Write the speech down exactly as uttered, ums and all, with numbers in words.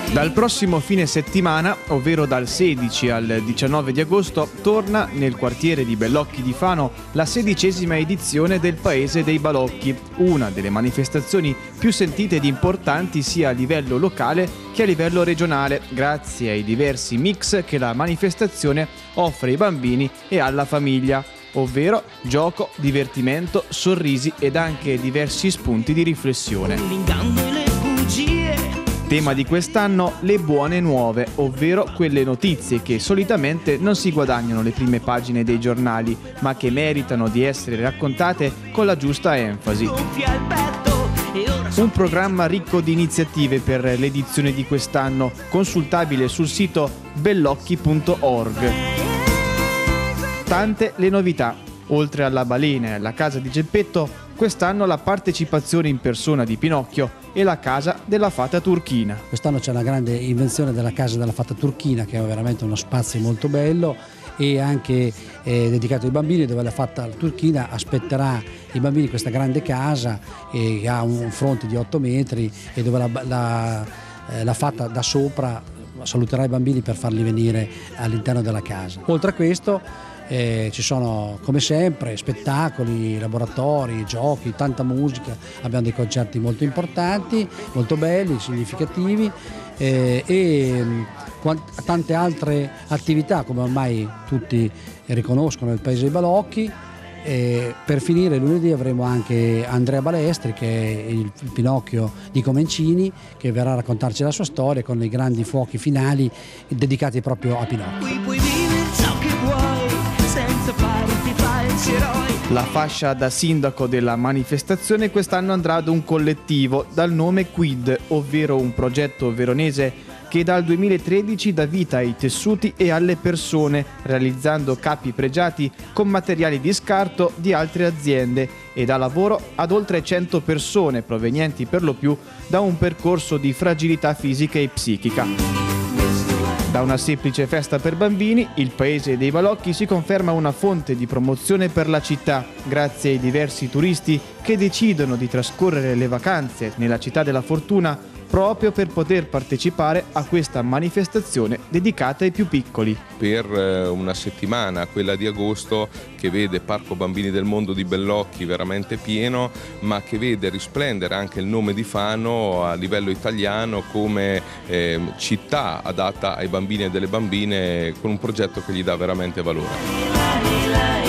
Dal prossimo fine settimana, ovvero dal sedici al diciannove di agosto, torna nel quartiere di Bellocchi di Fano la sedicesima edizione del Paese dei Balocchi, una delle manifestazioni più sentite ed importanti sia a livello locale che a livello regionale, grazie ai diversi mix che la manifestazione offre ai bambini e alla famiglia, ovvero gioco, divertimento, sorrisi ed anche diversi spunti di riflessione. Tema di quest'anno le buone nuove, ovvero quelle notizie che solitamente non si guadagnano le prime pagine dei giornali, ma che meritano di essere raccontate con la giusta enfasi. Un programma ricco di iniziative per l'edizione di quest'anno, consultabile sul sito bellocchi punto org. Tante le novità. Oltre alla balena e alla casa di Geppetto, quest'anno la partecipazione in persona di Pinocchio e la casa della fata turchina. Quest'anno c'è una grande invenzione della casa della fata turchina, che è veramente uno spazio molto bello e anche eh, dedicato ai bambini, dove la fata turchina aspetterà i bambini in questa grande casa che ha un fronte di otto metri e dove la, la, eh, la fata da sopra saluterà i bambini per farli venire all'interno della casa. Oltre a questo Eh, ci sono come sempre spettacoli, laboratori, giochi, tanta musica, abbiamo dei concerti molto importanti, molto belli, significativi eh, e quant- tante altre attività come ormai tutti riconoscono nel Paese dei Balocchi. E per finire lunedì avremo anche Andrea Balestri, che è il Pinocchio di Comencini, che verrà a raccontarci la sua storia con i grandi fuochi finali dedicati proprio a Pinocchio. La fascia da sindaco della manifestazione quest'anno andrà ad un collettivo dal nome Quid, ovvero un progetto veronese che dal duemilatredici dà vita ai tessuti e alle persone, realizzando capi pregiati con materiali di scarto di altre aziende e dà lavoro ad oltre cento persone provenienti per lo più da un percorso di fragilità fisica e psichica. Da una semplice festa per bambini, il Paese dei Balocchi si conferma una fonte di promozione per la città, grazie ai diversi turisti che decidono di trascorrere le vacanze nella città della fortuna proprio per poter partecipare a questa manifestazione dedicata ai più piccoli. Per una settimana, quella di agosto, che vede Parco Bambini del Mondo di Bellocchi veramente pieno, ma che vede risplendere anche il nome di Fano a livello italiano come eh, città adatta ai bambini e delle bambine, con un progetto che gli dà veramente valore.